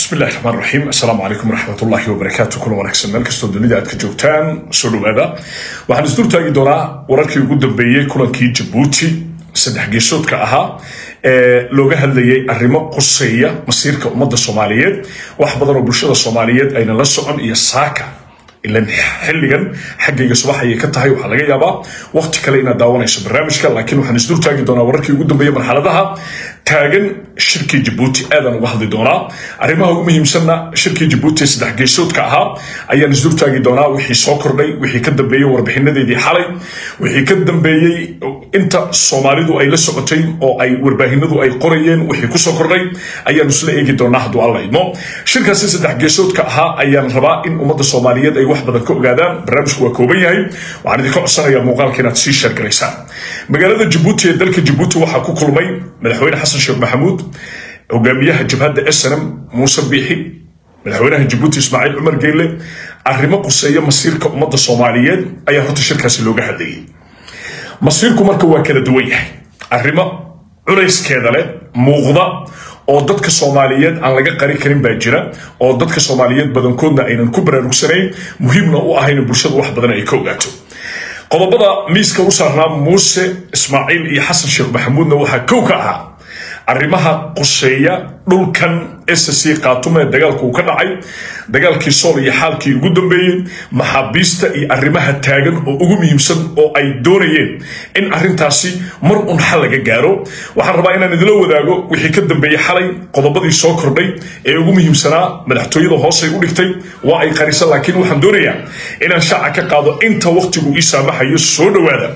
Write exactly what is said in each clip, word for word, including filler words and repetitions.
بسم الله الرحمن الرحيم. السلام عليكم ورحمة الله وبركاته. كل ونكسر ملكستو الدنيا أتك جوتان سولو هذا وحن نزدور تاجي دونا وركي وجود بيه كلن كي جيبوتي صدق جيسوت كأها أه لوجه اللي الرمى قصية مصير كأمة الصومالية وحبضنا برشة الصومالية أين لسه يساكا إلا حلقاً حقيقة صباحا يكتها وحلقة يابا وقت كلينا داوانا يسو برامجك لكن وحن نزدور تاجي دونا وركي وجود بيه مرحلتها taagan shirkii Djibouti aadan uga hadli doonaa arrimaha ugu muhiimsanna shirkii Djibouti saddex geesoodka ahaa ayaan isdul taagi doonaa wixii soo kordhay wixii ka dambeeyay warbixinadeedii xalay wixii ka dambeeyay inta Soomaalidu ay la socotay oo ay warbaahinadu ay qorayeen wixii ku soo kordhay ayaan isla eegi doonaa hadduu alla idmo shirkaasi saddex geesoodka ahaa ayaan rabaa in ummadda Soomaaliyeed ay wax badan ka ogaadaan barnaamijku waa kooban yahay waxaan idin ka codsanayaa muuqaalka inaad sii share garaysaan magaalada Djibouti ee dalka Djibouti waxaa ku kulmay madaxweyne xasan sheekh maxamuud hogaamiyaha jabhadda S N M Muuse Biixi madaxweynaha Djibouti Ismaaciil Cumar Geyle arrimo quseeya masiirka ummadda Soomaaliyeed ayaa horta shirkaasi looga hadlayay masiirku marka waa kala duwan yahay arrimo culayskeeda leh muuqda oo dadka Soomaaliyeed aan laga qari karin baa jira oo dadka Soomaaliyeed badankoodna aynan ku baraarugsanayn muhiimna u ahayn bulshada wax badan ay ka ogaato qodobada miiska u saarnaa Muuse Ismaaciil iyo xasan sheekh maxamuudna waxa kow ka ah arrimaha quseeya dhulkan S C qaatume dagaalku ka dhacay dagaalkii Sool iyo xaalkii ugu dambeeyay maxaabiista iyo arrimaha taagan oo ugu muhiimsan oo ay doonayeen in arrintaasi mar un xal laga gaaro waxaan rabaa inaan idin la wadaago wixii ka dambeeyay xalay qodobadii soo kordhay ee ugu muhiimsanaa madaxtooyada hoose u dhigtay waa ay qarisan laakiin waxaan doonayaa inaan shaaca ka qaado inta waqtigu ii saamaxayo soo dhawaada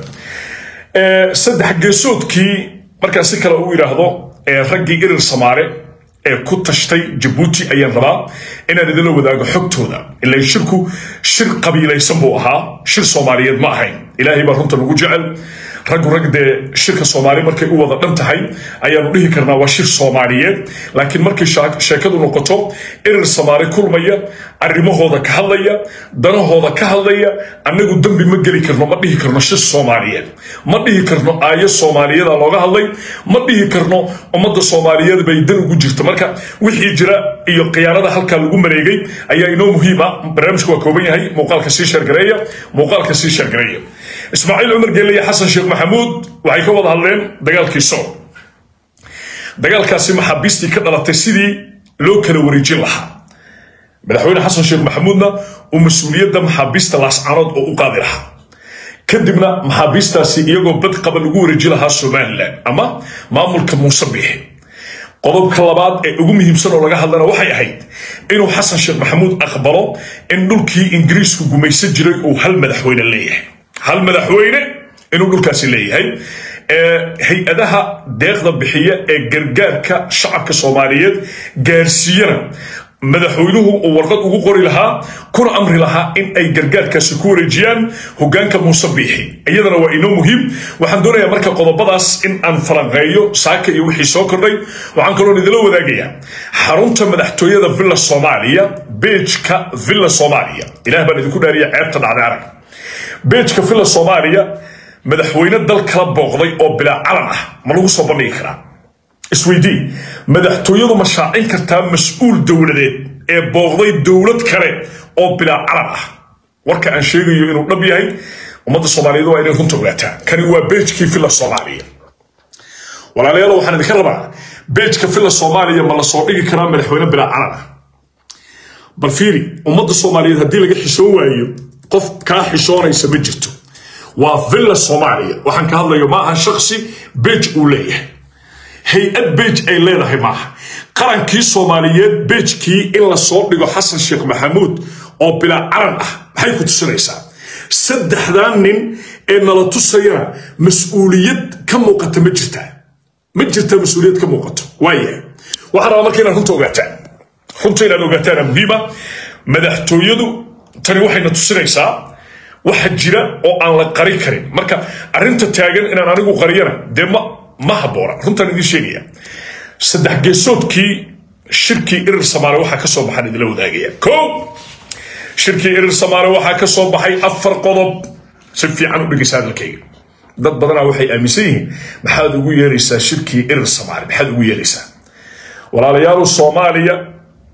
ee saddex geesoodkii markaas si kale uu yiraahdo raggii irir Soomaali ee ku tashtay Djibouti ayaan rabaa inaan idin la wadaago xogtooda ilaa shirku shir qabiilaysan buu ahaa shir Soomaaliyeed ma ahayn ilaahay baa runta ugu jecel raggu ragde shirka Soomaali markay u wada dhan tahay ayaanu dhihi karnaa waa shir Soomaaliyeed laakiin markii sheekadu noqoto irir Soomaali kulmaya arrimahooda ka hadlaya danahooda ka hadlaya anagu dambi ma gali karno ma dhihi karno shir Soomaaliyeed ma dhihi karno aayo Soomaaliyeed looga hadlay ma dhihi karno ummadda Soomaaliyeed bay dan ugu jirto marka wixii jira iyo qiyaanada halka lagu mareegay ayaa inoo muhiim ah barnaamijku waa kooban yahay muuqaalka sii share gareeya muuqaalka sii share gareeya Ismaaciil Cumar Geyle iyo xasan sheekh maxamuud waxay ka wada hadleen dagaalkii Sool dagaalkaasi maxaabiistii ka dhalatay sidii loo kala wareejin lahaa madaxweyne xasan sheekh maxamuudna uu mas'uuliyadda maxaabiista laascaanood oo u qaadi lahaa kadibna maxaabiistaasi iyagoo bad qaba lagu wareejin lahaa Somaliland ama maamulka Muuse Biixi qodobka labaad ee ugu muhiimsan oo laga hadlana waxay ahayd inuu xasan sheekh maxamuud aqbalo in dhulkii Ingiriisku gumaysan jiray uu hal madaxweyne leeyahay hal madaxweyne inuu dhulkaasi leeyahay ee hay'adaha deeqda bixiya ee gargaarka shacabka Soomaaliyeed gaarsiiyana madaxweynuhu uu warqad ugu qori lahaa kuna amri lahaa in ay gargaarkaasi ku wareejiyaan hogaanka Muuse Biixi iyadana waa inoo muhiim waxaan doonayaa marka qodobadaas in aan falanqeeyo saaka iyo wixii soo kordhay waxaan kaloo idinla wadaagayaa xarunta madaxtooyada Villa Soomaaliya beejka Villa Soomaaliya ilaah baan idinku dhaariyaa ceebta dhacday arag beejka Villa Soomaaliya madaxweyne dal kala booqday oo bilaa calan ah ma lagu soo bandhigi karaa isweydii madaxtooyadu ma shaacin kartaa mas'uul dawladeed ee booqday dawlad kale oo bilaa calan ah warka aan sheegayo inuu dhab yahay ummadda Soomaaliyeed waa inay runta ogaataa kani waa beejkii Villa Soomaaliya walaalayaal waxaan idinka rabaa beejka Villa Soomaaliya ma la soo dhigi karaa madaxweyne bilaa calan ah bal fiiri ummadda Soomaaliyeed haddii laga xishoon waayo qof ka xishoonaysa ma jirto waa Villa Soomaaliya waxaan ka hadlayo ma aha shakhsi beej uu leeyahay hay'ad beej ay leedahay maaha qarankii Soomaaliyeed beejkii in la soo dhigo xasan sheekh maxamuud oo bilaa calan ah maxay ku tusinaysaa saddexdan nin ee nala tusayana mas'uuliyad ka muuqata ma jirta ma jirta mas'uuliyad ka muuqato waaye waxaan rabaa markii inaad runta ogaataan runta inaad ogaataan muhiima madaxtooyadu tani waxayna tusinaysaa waxa jira oo aan la qari karin marka arrinta taagan inaan anigu qariyana dee ma ma haboona runtan idin sheegaya saddex geesoodkii shirkii irir Soomaali waxa ka soo baxay idin la wadaagaya koow shirkii irir Soomaali waxa ka soo baxay afar qodob si fiican u dhigaysaa dalkayga dad badan waxay aaminsan yihiin maxaad ugu yeeraysaa shirkii irir Soomaali maxaad ugu yeeraysaa walaalayaal Soomaaliya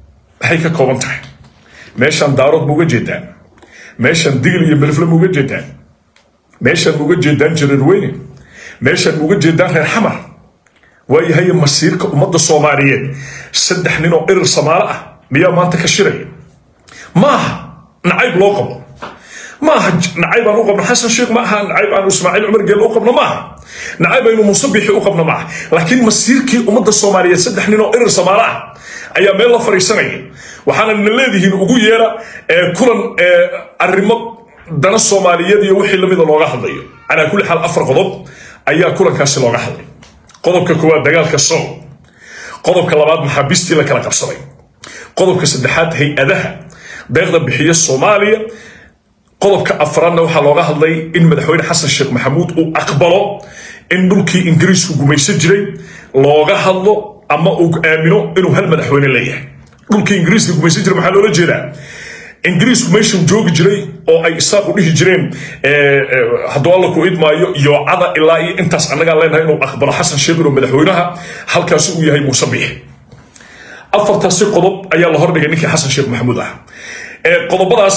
maxay ka kooban tahay meeshan daarood muga jeedaan meeshan digil iyo milifle muga jeedaan meeshan muga jeedaan jareerweyne meeshan muga jeedaan reer xamar waayahay masiirka ummadda Soomaaliyeed saddex nin oo irir Soomaali ah miyaa maanta ka shiray maaha nacayb loo qabo maaha nacayb aan u qabno xasan sheekh maaha nacayb aan ismaaciil cumar geel u qabno maaha nacayb aynu musabixi u qabno maaha laakiin masiirkii ummadda Soomaaliyeed saddex nin oo irir Soomaali ah ayaa meel la fariisanaya waxaana leedihiin ugu yeera kulan arrimo dana Soomaaliyeed iyo wixii lamida looga hadlayo ala kulli xal afar qodob ayaa kulankaasi looga hadlay qodobka koowaad dagaalka Sool qodobka labaad maxaabiistii la kala qabsaday qodobka saddexaad hay-adaha deeqda bixiya Soomaaliya qodobka afraadna waxaa looga hadlay in madaxweyne xasan sheekh maxamuud uu aqbalo in dhulkii ingiriisku gumaysan jiray looga hadlo ama uu aamino inuu hal madaxweyne leeyahay dhulkii ingiriiska gumaysan jiray maxaa loola jeedaa ingiriisku meeshuu joogi jiray oo ay isaaq u dhihi jireen hadduu alla ku idmaayo yoocada ilaa iyo intaas annagaa leenahay inuu aqbalo xasan sheekh inuu madaxweynaha halkaasi uu yahay muuse biixi afartaasi qodob ayaa la hordhigay ninkii xasan sheekh maxamuud ah qodobadaas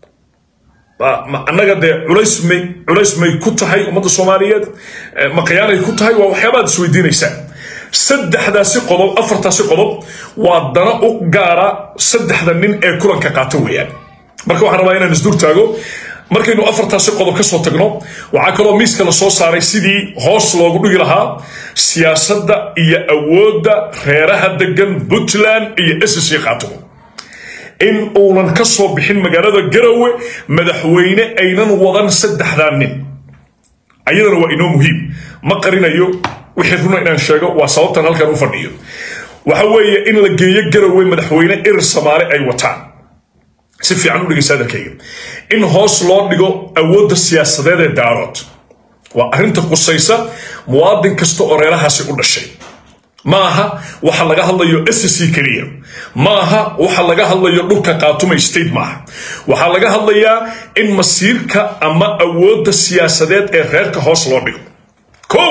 annaga dee culays may culays may ku tahay ummadda Soomaaliyeed ma qiyaanay ku tahay waa waxyaabaad isweydiinaysaa saddexdaasi qodob afartaasi qodob waa dana u gaara saddexda nin ee kulanka qaata weeyaan marka waxaan rabaa inaan isdur taago markaynu afartaasi qodob ka soo tagno waxaa kaloo miiska la soo saaray sidii hoos loogu dhigi lahaa siyaasadda iyo awoodda reeraha degan Puntland iyo S C qaatimo in uunan ka soo bixin magaalada Garowe madaxweyne aynan wadan saddexdan nin ayadana waa inoo muhiim ma qarinayo wixii runa inaan sheego waa sababtan halkan u fadhiyo waxa weeye in la geeyo Garowe madaxweyne irir Soomaali ay wataan si fiican u dhigaysa dalkayga in hoos loo dhigo awoodda siyaasadeed ee daarood waa arrinta qusaysa muwaadin kasta oo reerahaasi u dhashay maaha waxa laga hadlayo S C kaliya maaha waxa laga hadlayo dhulka Khartoum state maaha waxa laga hadlayaa in masiirka ama awoodda siyaasadeed ee reerka hoos loo dhigo ko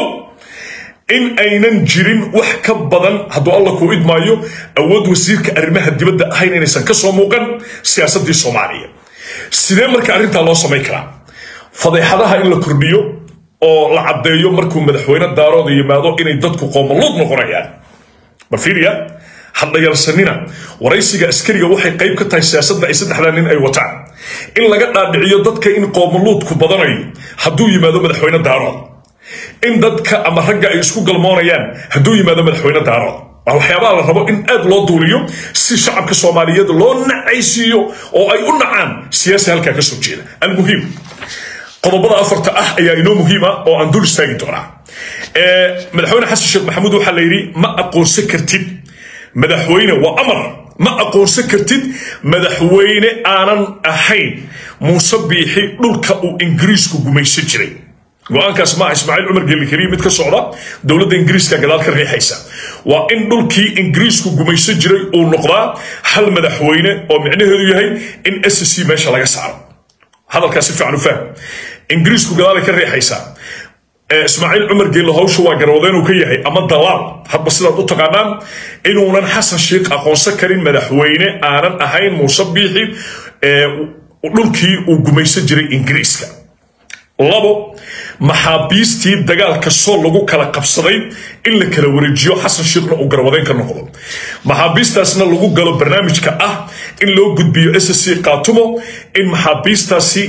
in aynan jirin wax ka badan hadduu alla ku idmaayo awood wasiirka arrimaha dibadda ahayn inaysan ka soo muuqan siyaasadii Soomaaliya sidee marka arrinta loo sameyn karaa fadeexadaha in la kordhiyo oo la cadeeyo markuu madaxweyne daarood yimaado inay dadku qoomalood noqonayaan ma fiiriya hadda yalsanina waraysiga askariga waxay qayb ka tahay siyaasadda ay saddexdan nin ay wataan in laga dhaadhiciyo dadka in qoomaloodku badanayo hadduu yimaado madaxweyne daarood in dadka ama ragga ay isku galmoonayaan hadduu yimaado madaxweyne daarood waxyaabaha la rabo in aad loo duuliyo si shacabka Soomaaliyeed loo nacaysiyo oo ay u nacaan siyaasi halka ka soo jeeda almuhiim qodobada afarta ah ayaa inoo muhiim ah oo aan dul istaagi doonaa ee madaxweyne xasan sheekh maxamuud waxa la yiri ma aqoonsan kartid madaxweyne waa amar ma aqoonsan kartid madaxweyne aanan ahayn muuse biixi dhulka uu ingiriisku gumaysan jiray go'aankaas ma ismaaciil cumar geel kariim mid ka socda dawladda ingiriiska gadaal ka riixaysa waa in dhulkii ingiriisku gumaysan jiray uu noqdaa hal madaxweyne oo micnaheedu yahay in S C meesha laga saaro hadalkaasi fiican u faham ingiriisku gadaal ka riixaysa ismaaciil cumar geel hawshu waa garwadeen uu ka yahay ama dalaal hadba sidaad u taqaanaan inuunan xasan sheekh aqoonsan karin madaxweyne aanan ahayn muuse biixi ee dhulkii uu gumaysan jiray ingiriiska labo maxaabiistii dagaalka soo lagu kala qabsaday in la kala wareejiyo xasan sheekhna uu garwadeen ka noqdo maxaabiistaasna lagu galo barnaamijka ah in loo gudbiyo S C qaatumo in maxaabiistaasi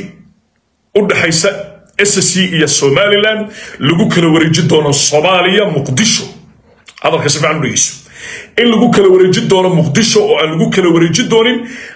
u dhaxaysa S C iyo Somaliland lagu kala wareejin doono Soomaaliya Muqdisho hadalka si fiican u dhigeyso in lagu kala wareejin doono Muqdisho oo aan lagu kala wareejin doonin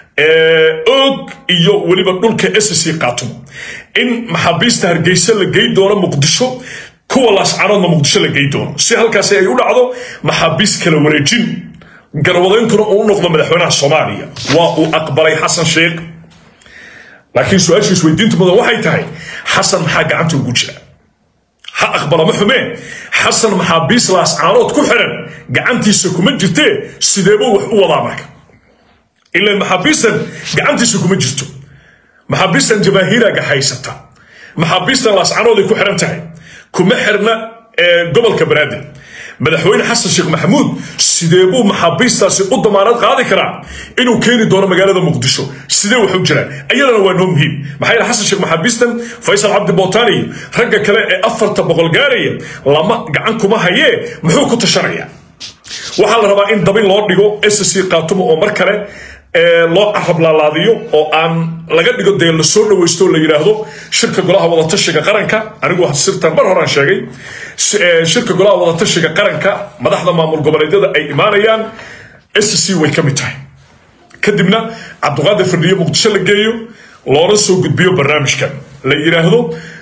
og iyo waliba dhulka S C qaatumo in maxaabiista Hargeysa la geey doono Muqdisho kuwa laascaanoodna Muqdisho la geey doono si halkaas ay u dhacdo maxaabiis kala wareejin garwadeenkuna uu noqdo madaxweynaha Soomaaliya waa uu aqbalay xasan sheekh laakiin su'aashiis weydiintu mudan waxay tahay xasan maxaa gacanta ugu jira ha aqbala ma xumeen xasan maxaabiis laascaanood ku xiran gacantiisa kuma jirtee sideeba wax u wadaa marka ilaa maxaabiistan gacantiisa kuma jirto maxaabiistan jabaahiiraga haysata maxaabiistan laascaanood ay ku xiran tahay kuma xirna gobolka Banaadir madaxweyne xasan sheekh maxamuud sidee buu maxaabiistaasi u damaanad qaadi karaa inuu keeni doono magaalada muqdisho sidee wuxuu jiraa ayadana waa noo muhiim maxay la xasan sheekh maxaabiistan faysal cabdi bootani ragga kale ee afarta boqol gaaraya lama gacan kuma hayee muxuu ku tashanaya waxa la rabaa in dabin loo dhigo S C qaatumo oo mar kale loo carab laalaadiyo oo aan laga dhigo dee la soo dhawaysto la yiraahdo shirka golaha wada tashiga qaranka anigu sirtan mar horaan sheegay shirka golaha wada tashiga qaranka madaxda maamul goboleedyada ay imaanayaan S C way ka mid tahay kadibna Cabduqaadir Firdhiye Muqdisho la geeyo loona soo gudbiyo barnaamijkan la yiraahdo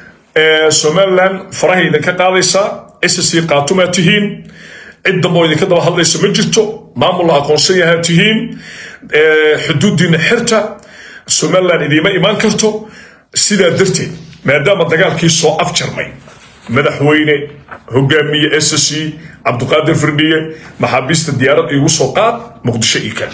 Somaliland farahayda ka qaadaysa S C qaatuma tihiin cid dambe idinka daba hadlayso ma jirto maamul aqoonsan yahay tihiin xuduudina xirta Somaliland idima iman karto sida darteed maadaama dagaalkii soo afjarmay madaxweyne hogaamiye S C Cabduqaadir Firdhiye maxaabiista diyaarad igu soo qaad Muqdisho iika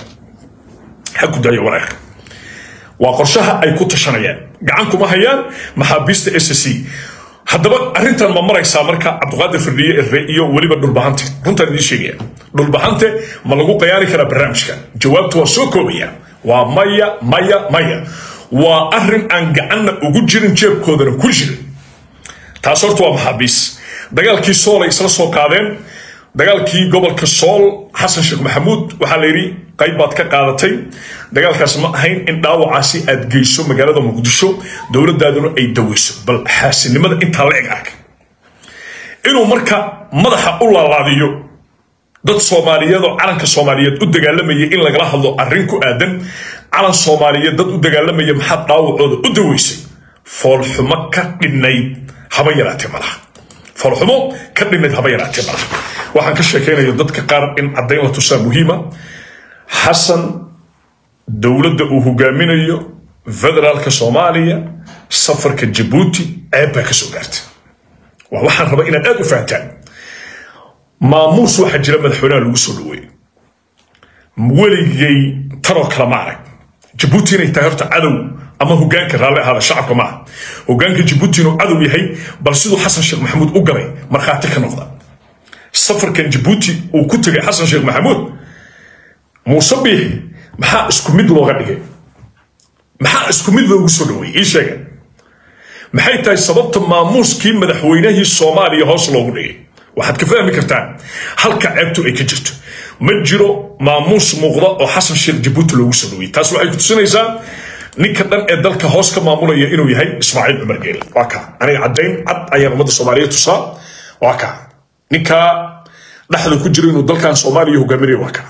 xaq u dayo waraaq waa qorshaha ay ku tashanayaan gacan kuma hayaan maxaabiista S C haddaba arrintan ma maraysaa marka Cabduqaadir Firdhiye iyo waliba dhulbahante runtan idin sheegaya dhulbahante ma lagu qiyaari karaa barnaamijka jawaabtu waa soo koobaya waa maya maya maya waa arrin aan gacanna ugu jirin jeebkoodana ku jirin taas horta waa maxaabiis dagaalkii Sool ay isla soo qaadeen dagaalkii gobolka Sool Xasan Sheekh Maxamuud waxa la yiri qayb baad ka qaadatay dagaalkaas ma ahayn in dhaawacaasi aad geyso magaalada Muqdisho dawladdaaduna ay daweyso bal xaasinimada inta la eg ark inuu marka madaxa u laalaadiyo dad Soomaaliyeed oo calanka Soomaaliyeed u dagaalamaya in laga hadlo arrin ku aadan calan Soomaaliyeed dad u dagaalamaya maxaa dhaawacooda u daweysay fool xumo ka dhinayd haba yaraatee malaha fool xumo ka dhinayd haba yaraatee malaha waxaan ka sheekeynayo dadka qaar in cadeyn la tusaa muhiima حسن دولة وهجامينيو فدرال كصوماليا سفر كجيبوتي عيبها كسوغارت وواحد ربنا الآن فهمتان ماموس واحد جرى مدحونا الوصولوي مولي ترك لمعرك جيبوتي نيتهرت عدو أما هجان كرالي هذا الشعب معه هجان كجيبوتي نو عدو يهي برسيدو حسن شيخ محمود أقري مرخاتك النقطة سفر كان جيبوتي وكنت حسن شيخ محمود مصبيح maxaa isku mid looga dhigay maxaa isku mid loogu soo dhaweeyay ii sheeg maxay tahay sababta maamuuskii madaxweynihii Soomaaliya hoos loogu dhigay waxaad ka fahmi kartaa halka ceebtu ay ka jirto ma jiro maamuus muuqda oo Xasan Sheekh Djibouti loogu soo dhaweeyay taas waxay ku tusinaysaa ninka dhan ee dalka hoos ka maamulaya inuu yahay Ismaaciil Cumar Geele waa ka aniga cadeyn cad ayaan ummadda Soomaaliyeed tusaa waa ka ninka dhaxda ku jira inuu dalkan Soomaaliya hogaamiyo waa ka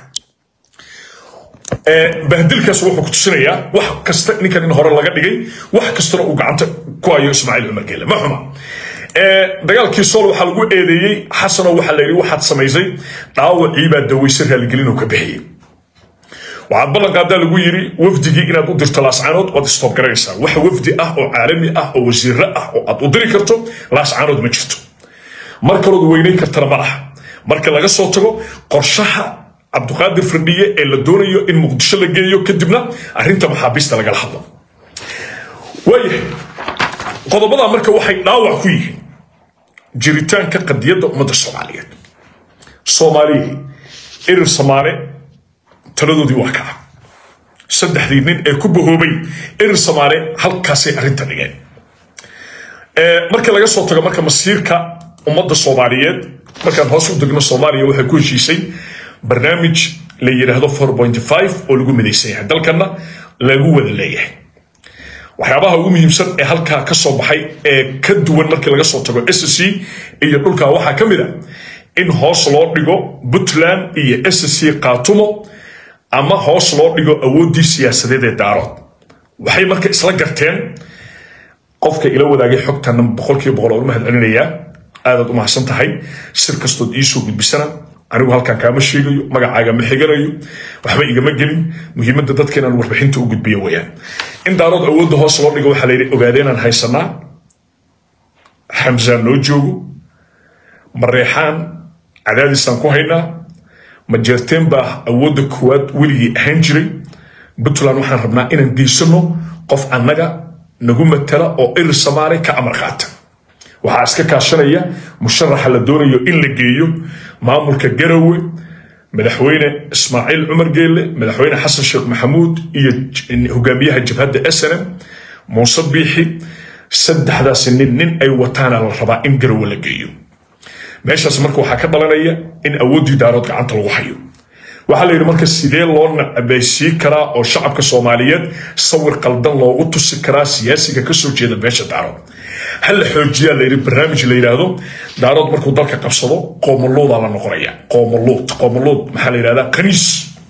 بهدلكاس wuxuu ku tusinayaa wax kasta ninkan in hore laga dhigay wax kasta oo gacanta ku ayo Ismaaciil Cumar Geele ma xuma ee dagaalkii Sool waxa lagu eedeeyay Xasan oo waxa la yiri waxaad sameysay dhaawacii baa daweysay halgelin oo ka bixiyay waxa balan qaada lagu yiri wafdigii inaad u dirto laascaanood oo stop garaysa wax wafdi ah oo caalami ah oo wasiir ah oo aad u diri karto laascaanood ma jirto marka loo weynay kartana ma aha marka laga soo tago qorshaha Cabduqaadir Firdhiye ee la doonayo in Muqdisho la geeyo kadibna arrinta maxaabiista laga hadlo way qodobada marka waxay dhaawac ku yihiin jiritaanka qadiyadda ummadda Soomaaliyeed Soomaaliyeed irir Soomaali taladoodii waa ka saddexdii nin ee ku bahoobay irir Soomaali halkaas ay arrinta dhigeen ee marka laga soo tago marka masiirka ummadda Soomaaliyeed marka hoos u degno Soomaaliya waxay ku heshiisay برنامج اللي يرهدو four point five oo lagu midaysan yahay dalkana lagu wada leeyahay waxyaabaha ugu muhiimsan ee halka ka soo baxay ee ka duwan markii laga soo tago S C iyo dhulka waxa kamid ah in hoos loo dhigo Puntland iyo S C qaatumo ama hoos loo dhigo awoodii siyaasadeed ee daarood waxay marka isla garteen qofka ila wadaagay xogtan boqolkiiba boqol oo mahad celinaya aad u mahadsan tahay sir kasto iisoo gudbisana anigu halkan kaama sheegayo magacaaga ma xiganayo waxba igama gelin muhiimadda dadkeena warbixinta u gudbiyo weeyaan in daarood awoodda hoos loo dhigo waxa la yiri ogaadeenan haysanaa Hamza noo joogo mareexaan cadaadisan ku haynaa ma jeerteen baa awoodda kuwaad weligii ahaan jiray Puntland waxaan rabnaa inaan geysano qof annaga nagu matala oo irir Soomaali ka amar qaata waxa iska kaashanaya musharaxa la doonayo in la geeyo maamulka Garowe madaxweyne Ismaaciil Cumar Geelle madaxweyne Xasan Sheekh Maxamuud iyo hogaamiyaha jabhadda S N M Muuse Biixi saddexdaas nin nin ay wataan la rabaa in Garowe la geeyo meeshaas marka waxa ka dhalanaya in awoodii daarood gacanta lagu hayo waxa la yiri marka sidee loo nacabaysi karaa oo shacabka Soomaaliyeed sawir qaldan loogu tusi karaa siyaasiga ka soo jeeda beesha daarood hal xoojiya la yiri barnaamij la yiraahdo daarood markuu dalka qabsado qoomolood la noqonaya qoomolood qoomolood maxaa la yiraahdaa qaniis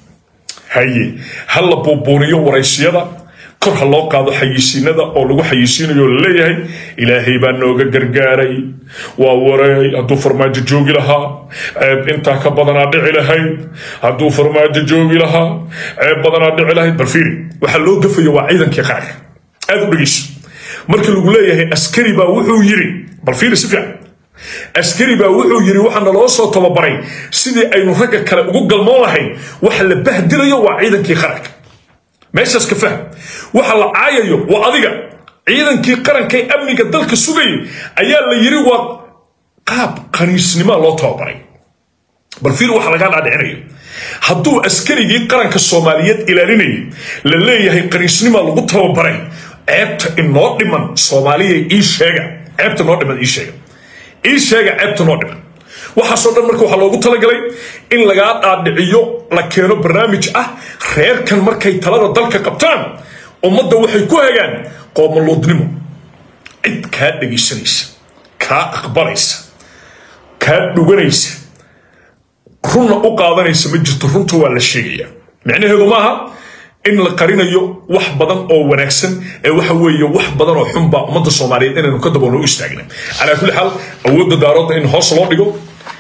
haye hal la booboriyo wareysiyada kor ha loo qaado xayisiinada oo lagu xayisiinayo leeyahay ilaahay baa nooga gargaaray waa waray haduu farmaajo joogi lahaa ceeb inta ka badanaa dhici lahayd haduu farmaajo joogi lahaa ceeb badanaa dhici lahayd balfiiri waxa loo gafayo waa ciidankii qaranka aad u dhigis markii lagu leeyahay askari baa wuxuu yiri balfiiri si fiican askari baa wuxuu yiri waxana loo soo tababaray sidii aynu ragga kale ugu galmoon lahayn waxa la bahdilayo waa ciidankii qaranka meeshaas ka faham waxa la caayayo waa adiga ciidankii qaranka ee amniga dalka sugay ayaa la yiri waa qaab qaniisnimo loo tababaray bal fiir waxa laga dhaadhicinayo hadduu askarigii qaranka Soomaaliyeed ilaalinay la leeyahay qaniisnimo lagu tababaray ceebta inoo dhiman Soomaaliya ii sheega ceebta noo dhiman ii sheega ii sheega ceebta noo dhiman waxa soo dhan marka waxa loogu talagalay in laga dhaadhiciyo la keeno barnaamij ah reerkan markay talada dalka qabtaan ummadda waxay ku hagaan qoomoloodnimo cid ka dhageysanaysa ka aqbalaysa ka dhuganaysa runna u qaadanaysa ma jirto runta waa la sheegaya macnaheedu maaha in la qarinayo wax badan oo wanaagsan ee waxa weeye wax badan oo xun ba ummadda Soomaaliyeed inaynu ka daboolno istaagna ala kulli hal awoodda daaroodda in hoos loo dhigo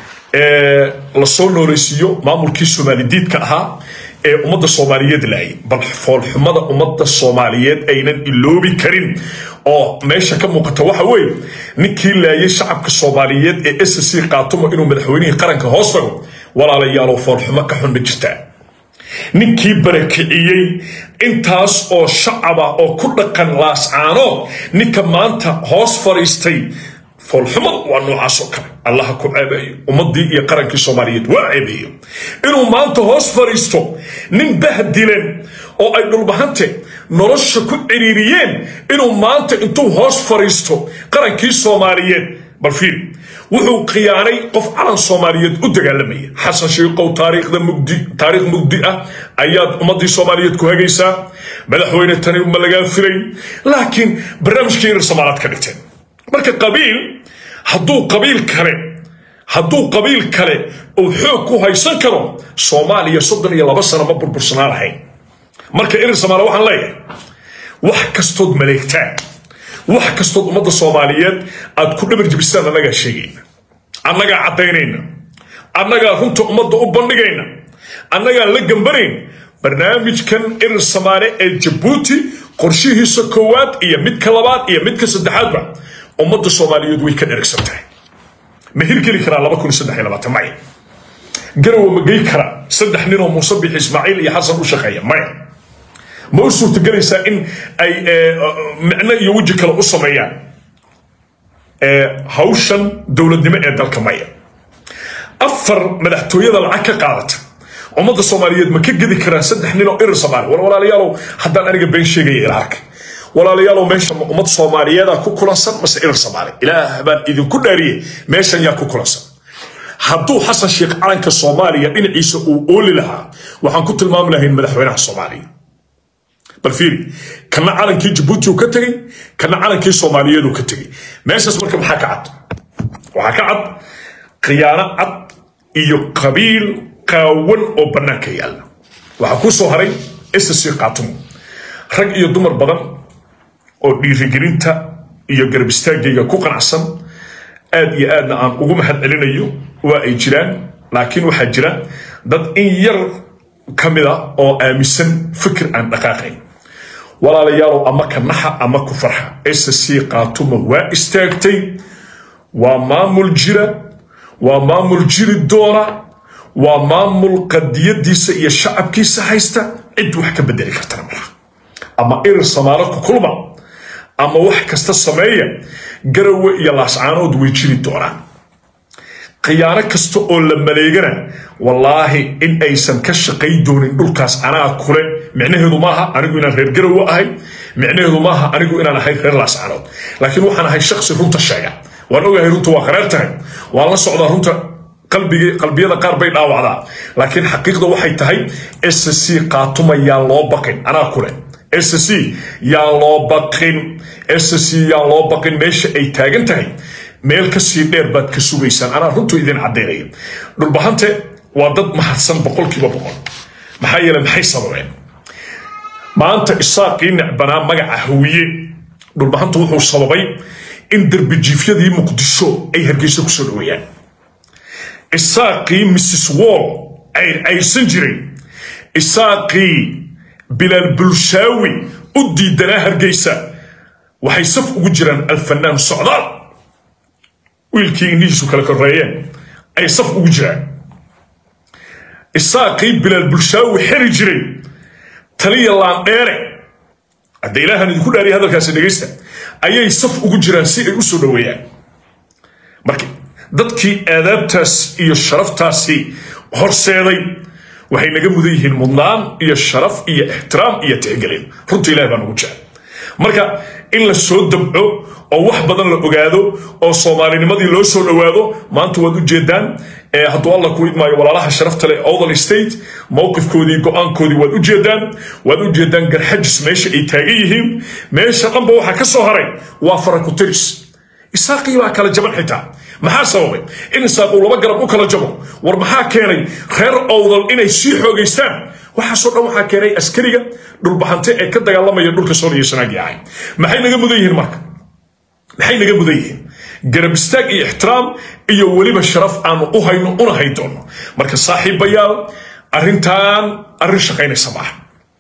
ee la soo nooleysiyo maamulkii Soomaaliyeedka ahaa ee ummadda Soomaaliyeed laayay bal fool xumada ummadda Soomaaliyeed aynan iloobi karin oo meesha ka muuqata waxa weeye ninkii laayay shacabka Soomaaliyeed ee S C qaatumo inuu madaxweynaha qaranka hoos tago walaalayaal fool xumo ka xun jirta ninkii barakiciyay intaas oo shacaba oo ku dhaqan laascaano ninka maanta hoos fariistay فالحمد وأنه عصوك الله كعبي ومضي يقرن كسوماليد وعبيه إنه ما أنت هوس فريستو ننبه ديلن أو أي نلبهنته نرش كعريريين إنه ما أنت أنتو هوس فريستو قرن كسوماليد بالفيل وحو قياني قف على الصوماليد ودقالمية حسن شيقو تاريخ ذا مجدي تاريخ مجدئة أياد مضي صوماليد كوهجيسا مدحوين التاني وملقان فري لكن برنامج كير صمالات كانتين marka qabiil haduu qabiil kale haduu qabiil kale oo xoog ku haysan karo Soomaaliya soddon iyo laba sano ma burbursanaa lahayn marka in Soomaaliya waxaan leeyahay wax kastood maleegtaa wax kastood ummadda Soomaaliyeed aad ku dhabar jibisaan anaga sheegayna anaga cadaynayna anaga runta ummadda u bandhigayna anaga la gambareyn barnaamijkan in Soomaaliya ee Djibouti qorshihiisa koowaad iyo midka labaad iyo midka saddexaad ba ummadda Soomaaliyeed way ka dheregsantahay ma hirgeli karaa laba kun iyo saddex iyo labaatan may Garowe ma geey karaa saddex nin oo Muuse Biixi Ismaaciil iyo Xasan u shaqeeya may ma u suurtagelaysaa in ay macna iyo waji kale u sameeyaan hawshan dowladnimo ee dalka may afar madaxtooyada lacag ka qaadata ummadda Soomaaliyeed ma ka gedi karaan saddex nin oo ir Soomaali walaalayaal haddaan aniga been sheegay ilaahay walaalayaal meesha ummad Soomaaliyeed ku kulansan mas ir Soomaali ilaah baan idin ku dhaariyay meeshan yaa ku kulansan hadduu Xasan Sheekh calanka Soomaaliya dhinaciisa uu ooli lahaa waxaan ku tilmaami lahayn madaxweynaha Soomaaliya bal fiiri kana calankii Djibouti uu ka tagay kana calankii Soomaaliyeed uu ka tagay meeshaas marka maxaa ka cad waxa ka cad qiyaano cad iyo qabiil qaawan oo banaanka yaala waxa ku soo haray S C qaatumo rag iyo dumar badan oo dhiirigelinta iyo garab istaagayga ku qanacsan aad iyo aadna aan ugu mahad celinayo waa ay jiraan laakiin waxa jira dad in yar kamida oo aaminsan fikir aan dhaqaaqayn walaalayaal ama ka naxa ama ku farxa S C qaatumo waa istaagtay waa maamul jira waa maamul jiri doona waa maamul qadiyadiisa iyo shacabkiisa haysta cid wax ka bedeli karta malaha ama ir Soomaali ku kulma ama wax kasta sameeya Garowe iyo Laascaanood way jiri doonaan khiyaano kasta oo la maleegana wallaahi in aysan ka shaqay doonin dhulkaas anaa kule micnaheedu maaha anigu inaan reer garow ahay micnaheedu maaha anigu inaan ahay reer laascaanood laakiin waxaan ahay shakhsi runta sheega waan ogahay runta waa qareer tahay waan la socdaa runta qalbiga qalbiyada qaar bay dhaawacdaa laakiin xaqiiqda waxay tahay S C qaatuma yaa loo baqin anaa kule S C yaa loo baqin S C yaa loo baqin meesha ay taagan tahay meel ka sii dheer baad ka sugaysaan anaa runtu idin caddeynaya dhulbahante waa dad mahadsan boqolkiiba boqol maxaa yeelay maxay sababeen maanta isaaqii necbanaa magaca hawiye dhulbahanta wuxuu sababay in darbijiifyadii muqdisho ay hargeysa ku soo dhaweeyaan isaaqii missus Wall ay aysan jirin isaaqii bilaal bulshaawi u diidanaa hargeysa waxay saf ugu jiraan alfanaan socdaal wiilkii indhihiisu kala koreeyeen ay saf ugu jiraan isaaqii bilaal bulshaawi xiri jiray taliya laandheere hadda ilaahan idinku dhaariya hadalkaasi dhegaysta ayay saf ugu jiraan si ay u soo dhaweeyaan marka dadkii aadaabtaas iyo sharaftaasi horseeday waxay naga mudan yihiin mudnaan iyo sharaf iyo ixtiraam iyo tixgelin runtii ilaahay baan ugu jecel marka in la soo dabco oo wax badan la ogaado oo Soomaalinimadii loo soo dhawaado maanta waad u jeedaan ee hadduu Allah ku idmaayo walaalaha sharafta leh Awdal State mowqifkoodii go'aankoodii waad u jeedaan waad u jeedaan garxajis meesha ay taagan yihiin meesha qanba waxa ka soo haray waa faraku tiris isaaqii baa kala jaban xitaa maxaa sababay in isaaqu laba garab u kala jabo war maxaa keenay reer Awdal inay sii xoogeystaan waxa soo dhan waxa keenay askariga dhulbahante ee ka dagaalamaya dhulka Soomaaliya sanaag yahay maxay naga mudan yihiin marka maxay naga mudan yihiin garab istaag iyo ixtiraam iyo waliba sharaf aan u hayno una haydoono marka saaxiibayaal arrintan arrin shaqaynaysa maaha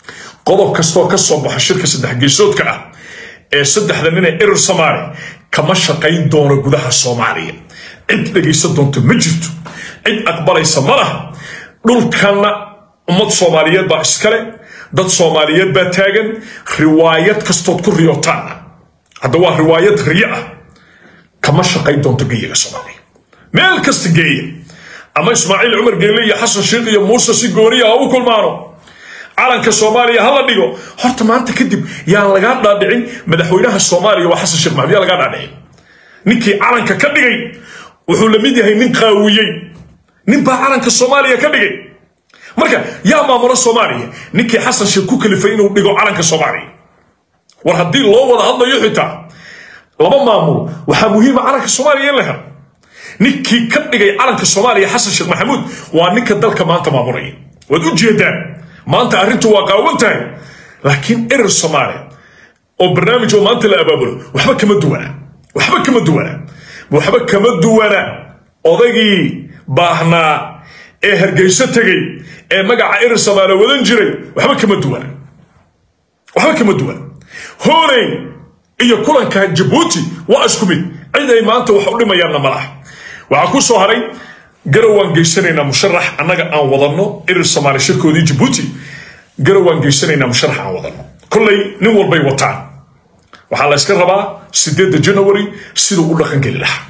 qodob kastoo ka soo baxa shirka saddex geesoodka ah ee saddexda nin ee erer Soomaali kama shaqayn doono gudaha Soomaaliya cid dhageysan doonto ma jirto cid aqbalaysa ma laha dhulkana ummad Soomaaliyeed baa iskale dad Soomaaliyeed baa taagan riwaayad kastood ku riyootaan hadda waa riwaayad riya ah kama shaqayn doonto geeyaga Soomaaliya meel kasta geeya ama Ismaaciil Umar Geelle iyo Xasan Sheekh iyo Muuse si gooriya u kulmaano calanka Soomaaliya hala dhigo horta maanta kadib yaan laga dhaadhicin madaxweynaha Soomaaliya waa Xasan Sheekh Maxamuud laga dhaadhicin ninkii calanka ka dhigay wuxuu la mid yahay nin qaawiyay nin baa calanka Soomaaliya ka dhigay marka yaa maamula Soomaaliya ninkii Xasan Sheekh ku kalifay inuu dhigo calanka Soomaaliya war haddii loo wada hadlayo xitaa laba maamul waxa muhiim ah calanka Soomaaliya in la helo ninkii ka dhigay calanka Soomaaliya Xasan Sheekh Maxamuud waa ninka dalka maanta maamulaya wad u jeedaan maanta arrintu waa qaawan tahay laakiin erer Soomaali oo barnaamij oo maanta la abaabulo waxba kama duwana waxba kama duwana waxba kama duwana odagii baahnaa ee hargeysa tagay ee magaca erer Soomaali wadan jiray waxba kama duwana waxba kama duwana hoolay iyo kulanka Djibouti waa isku mid cid ay maanta wax u dhimayaan malaha waxa ku soo haray garawaan geysanayna musharax annaga aan wadano erer Soomaali shirkoodii Djibouti garawaan geysanayna musharax aan wadano kullay nin walbay wataan waxa la iska rabaa sideedda January sidoo u dhaqan gali lahaa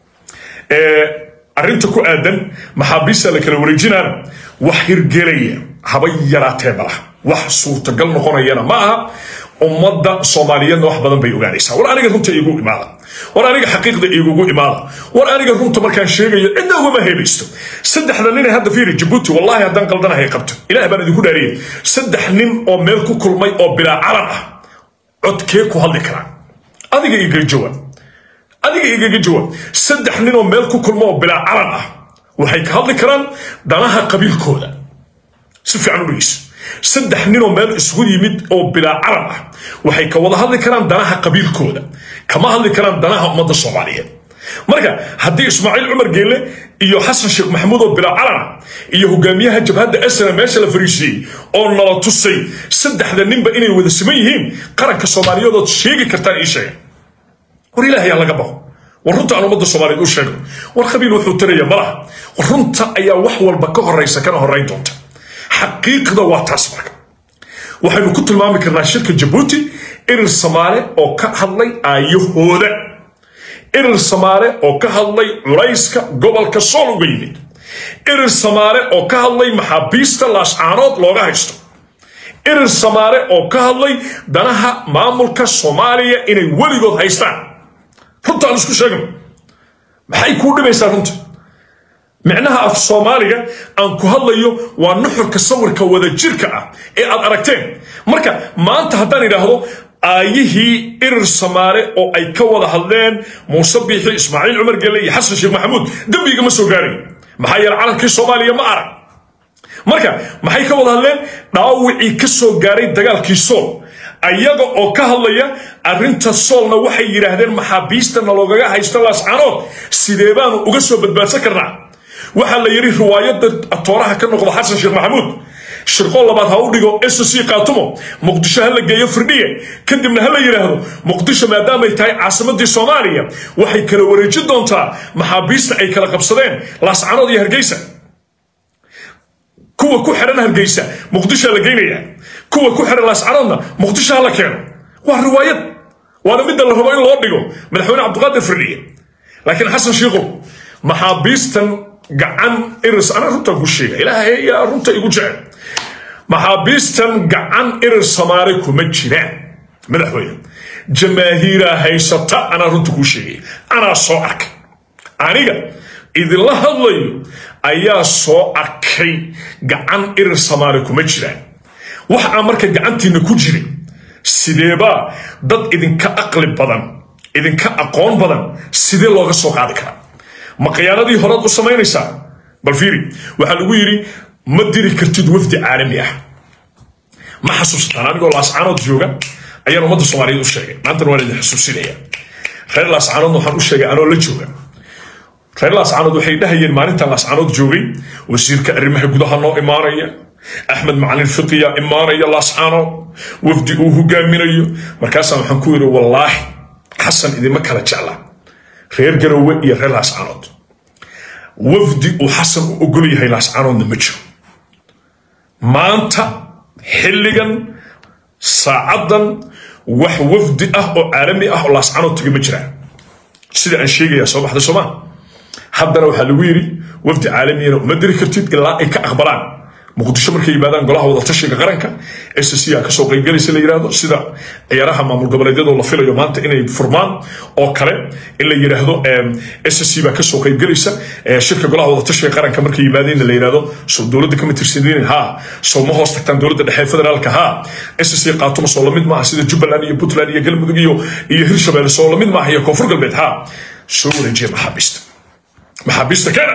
ee arrinta ku aadan maxaabiista la kala wareejinaan wax hirgelaya haba yaraatee balaha wax suurtagal noqonayana ma aha ummadda Soomaaliyeed wax badan bay ogaanaysaa war aniga runta iigu imaada war aniga xaqiiqda iigu imaada war aniga runta markaan sheegayo cidna uma heebaysto saddexda nin hadda fiiri Djibouti wallahi hadan qaldanahay qabto ilaahay baan idinku dhaariyay saddex nin oo meel ku kulmay oo bilaa calan ah codkee ku hadli kara adiga iga jawaab adiga iga jawaab saddex nin oo meel ku kulmo oo bilaa calan ah waxay ka hadli karaan danaha qabiilkooda si fiican u dhigis saddex nin oo meel isugu yimid oo bilaa calan ah waxay ka wada hadli karaan danaha qabiilkooda kama hadli karaan danaha ummadda Soomaaliyeed marka haddii Ismaaciil Umar Geelle iyo Xasan Sheekh Maxamuud oo bilaa calan iyo hogaamiyaha jabhadda asna meesha la fariisiyay oo nala tusay saddexda ninba inay wada siman yihiin qaranka Soomaaliyeed oo sheegi kartaan ii sheeg war ilaahay laga baqo war runta aan ummadda Soomaaliyeed u sheego war qabiil wuxuu tiraya malaha war runta ayaa wax walba ka horeysa kana horeyn doonta xaqiiqda waa taas marka waxaynu ku tilmaami karnaa shirka Djibouti erer Soomaali oo ka hadlay ayahooda irir Samaale oo ka hadlay culayska gobolka Sool uga yimid irir Samaale oo ka hadlay maxaabiista laascaanood looga haysto irir Samaale oo ka hadlay danaha maamulka Soomaaliya inay weligood haystaan runta aan isku sheegno maxay ku dhimaysaa runta macnaha af Soomaaliga aan ku hadlayo waa nuxurka sawirka wada jirka ah ee aad aragteen marka maanta haddaan idhaahdo aayihii irir Samaale oo ay ka wada hadleen Muuse Biixi Ismaaciil Cumar Gelle iyo Xasan Sheekh Maxamuud dambiga ma soo gaarin maxaa yeelay calankii Soomaaliya ma arag marka maxay ka wada hadleen dhaawicii ka soo gaaray dagaalkii Sool ayaga oo ka hadlaya arinta Soolna waxay yiraahdeen maxaabiistana loogaga haysto laascaanood sidee baan uga soo badbaadsan karnaa waxa la yiri riwaayada atooraha ka noqdo Xasan Sheekh Maxamuud shirqool labaad ha u dhigo S C qaatumo Muqdisho hal geeyo firdhiye kadibna hal yiraahdo Muqdisho maadaama ay tahay caasimadii Soomaaliya waxay kala wareejin doontaa maxaabiista ay kala qabsadeen laascaanood iyo Hargeysa kuwa ku xiran Hargeysa Muqdisho la geynaya kuwa ku xiran laascaanoodna Muqdisho la keeno waa riwaayad waana mid la rabo in loo dhigo madaxweyne Cabdiqaadir Firdhiye laakiin Xasan Sheekh maxaabiistan gacan iris ana runta ku sheegay ilaahay ya runta igu jecel maxaabiistan gacan irir Samaale kuma jiraan madaxweyne jamaahiira haysata ana runta ku sheegay ana soo arkay aniga idin la hadlayo ayaa soo arkay gacan irir Samaale kuma jiraan waxa marka gacantiina ku jiray sideeba dad idinka aqli badan idinka aqoon badan sidee looga soo qaadi karaa ma qiyaanadii hore u sameynaysaa bal fiiri waxa lagu yiri ma diri kartid wafdi caalami ah ma xasuustaan anigoo laascaanood jooga ayaan ummadda Soomaaliyeed u sheegay maanta waan idin xasuusinaya reer laascaanood waxaan u sheegay anoo la jooga reer laascaanood waxay dhahayeen maalinta laascaanood joogay wasiirka arrimaha gudaha noo imaanaya Axmed Macalin Fiqiya imaanaya laascaanood wafdi uu hogaaminayo markaas waxaan ku yiri wallaahi Xasan idima kala jeclaa reer Garowe iyo reer laascaanood wafdi uu Xasan u ogol yahay laascaanoodna ma jiro maanta xilligan saacadan wax wafdi ah oo caalami ah oo laascaanood taga ma jiraan sida aan sheegaya soo baxda Soomaa haddana waxa lagu yiri wafdi caalamiina uma diri kartid ilaa ay ka aqbalaan Muqdisho markay yimaadaan golaha wada tashiga qaranka S C ka soo qayb galaysa la yiraahdo sida ciyaaraha maamul goboleedyada la filayo maanta inay furmaan oo kale in la yiraahdo S C ba ka soo qayb galaysa shirka golaha wada tashiga qaranka markay yimaadeen la yiraahdo soo dawladda kama tirsadeen ha soo ma hoos tagtaan dawladda dhexe federaalka ha S C qaatumo soo lamid ma sida Jubbaland iyo Puntland iyo Galmudug iyo iyo Hirshabelle soo lamid ma iyo Koonfur Galbeed ha soo wareejiyay maxaabiista maxaabiista kana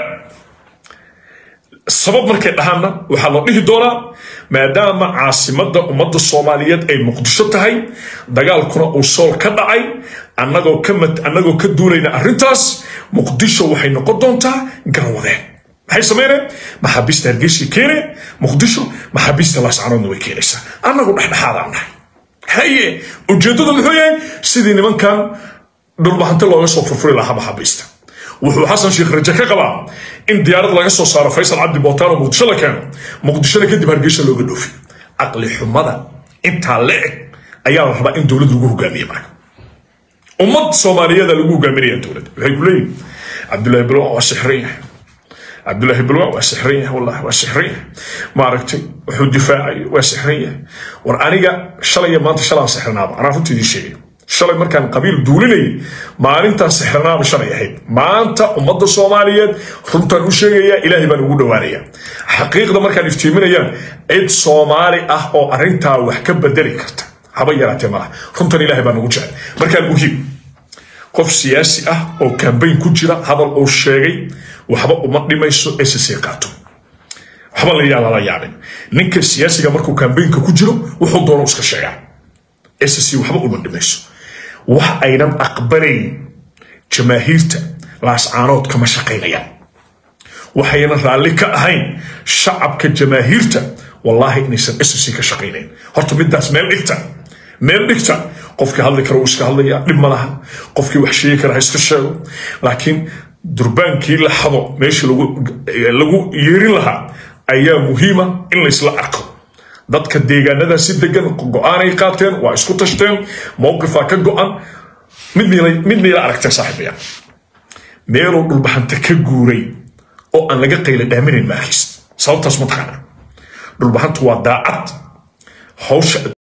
sabab markay dhahaana waxa la dhihi doonaa maadaama caasimadda ummadda Soomaaliyeed ay Muqdisho tahay dagaalkuna uu Sool ka dhacay annagoo ka mid annagoo ka duulayna arrintaas Muqdisho waxay noqon doontaa garwadeen maxay sameeyeen maxaabiista Hargeysa keenay Muqdisho maxaabiista laascaanoodna way keenaysaa annagu dhaxdhaxaadana haye ujeedadu muxuu yahay sidii nimankan dhulbahanta looga soo furfuri lahaa maxaabiista wuxuu Xasan Sheekh rajo ka qabaa in diyaarad laga soo saaro Faysal Cabdi Bootaan oo Muqdisho la keeno Muqdisho kadib Hargeysa looga dhoofi aqli xumada inta leeg ayaa la rabaa in dawladdu ugu hogaamiyo marka ummad Soomaaliyeed lagu hogaamiyo dawladda waxay ku leeyihiin Cabdullaahi Bilo waa sixriye Cabdullaahi Bilo waa sixriye wallahi waa sixriye ma aragtay wuxuu difaacay waa sixriye war aniga shalay maanta shalaan sixranaaba ana runtii sheegay shalay markaan qabiil duulinay maalintan sixranaaba shalay ahayd maanta ummadda Soomaaliyeed runtan u sheegaya Ilaahay baan ugu dhawaanaya xaqiiqda markaan iftiiminayaan cid Soomaali ah oo arinta wax ka bedeli karta haba yaraatee ma runtan Ilaahay baan ugu jecel markaan muhiim qof siyaasi ah oo campaign ku jira hadal uu sheegay waxba uma dhimayso S C qaato waxba la yaala la yaabin ninka siyaasiga markuu campaignka ku jiro wuxuu doono iska sheegaa S C waxba uma dhimayso wax aynan aqbalay jamaahiirta laascaanood kama shaqeynayaan waxayna raalli ka ahayn shacabka jamaahiirta wallahi inaysan S C ka shaqeynayn horta midaas meel dhigta meel dhigta qofkii hadli karo iska hadlaya dhib ma laha qofkii wax sheegi kara iska sheego laakiin durbaankii la xado meesha lagu lagu yeerin lahaa ayaa muhiima in la isla arko dadka deegaanada si degan go'aan ay qaateen waa isku tashteen mowqifa ka go'an mid miilay mid miila aragtay saaxiibaya meelo dhulbaxanta ka guuray oo aan laga qayla dhaaminayn markiis sababtaas ma taqaan dhulbaxantu waa daacad hawsha